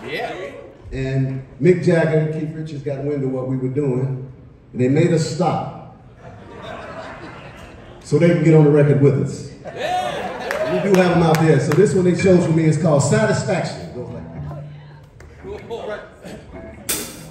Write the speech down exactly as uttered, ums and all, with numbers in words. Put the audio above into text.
Yeah. And Mick Jagger and Keith Richards got wind of what we were doing, and they made us stop so they can get on the record with us. We do have them out there. So this one they chose for me is called Satisfaction. It goes like that. All right.